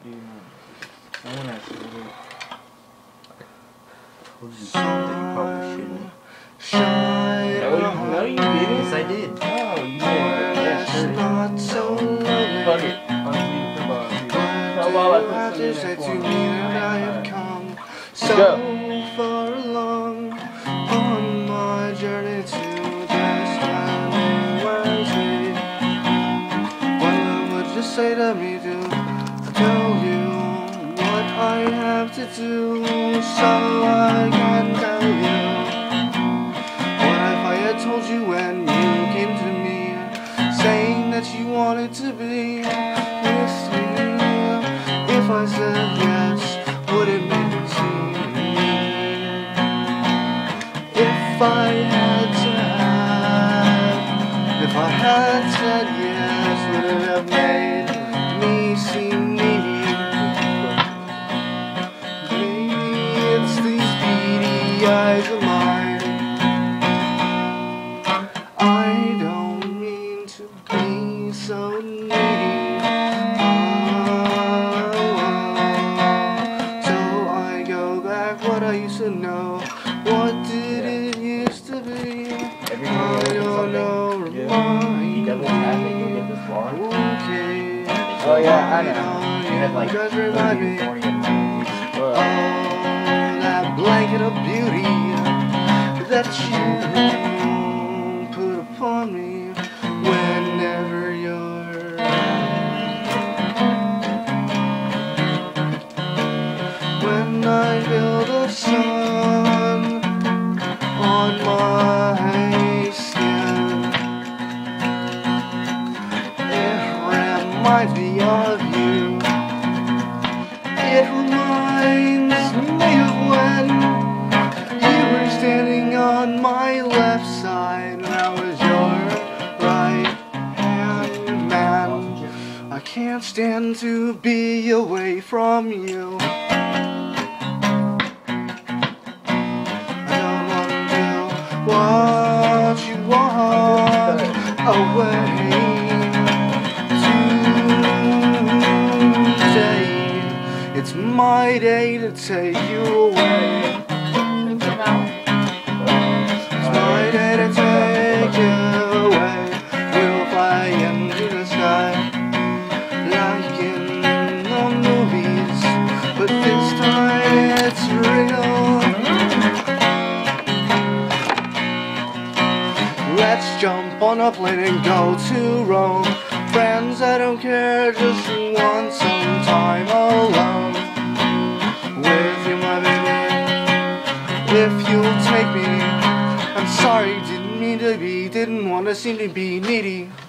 Someone actually did. Told you something that you probably shouldn't. No, you didn't. Yes, I did. Oh, you did. Yeah, sure. Not so lonely. Fuck it. Honestly, come on. How about I I put just some said in to there me for me? that I have come Let's so go. far along on my journey to just anywhere. What would you say to me to tell you what I have to do so I can tell you? What if I had told you when you came to me saying that you wanted to be with me? If I said yes, would it make you see me? If I had said yes, would it have made me seem needy? Maybe it's these beady eyes of mine. I don't mean to be so needy. So I go back what I used to know. What did it used to be? I don't know. He doesn't have it. You'll get this bar. Okay. Oh yeah, I know. You had like Just remind 30 me. or 40 of them. Oh, that blanket of beauty that you put upon me whenever you're when I feel the sun on my skin, it reminds me of you. It reminds me of when you were standing on my left side and I was your right hand man. I can't stand to be away from you. I don't want to watch you walk away. It's my day to take you away. It's my day to take you away. We'll fly into the sky like in the movies, but this time it's real. Let's jump on a plane and go to Rome. Friends, I don't care, just want some time alone with you, my baby. If you'll take me, I'm sorry, didn't mean to be, didn't want to seem to be needy.